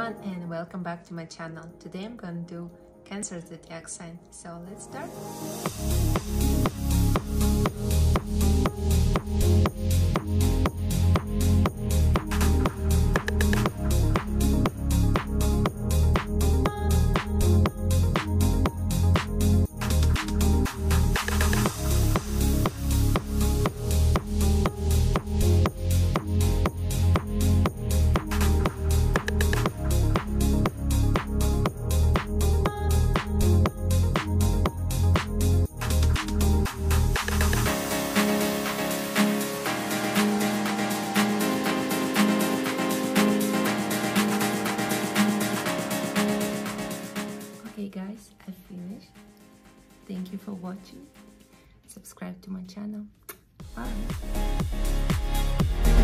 everyone and welcome back to my channel. Today I'm going to do Cancer zodiac sign. So let's start. Okay guys, I finished. Thank you for watching. Subscribe to my channel. Bye.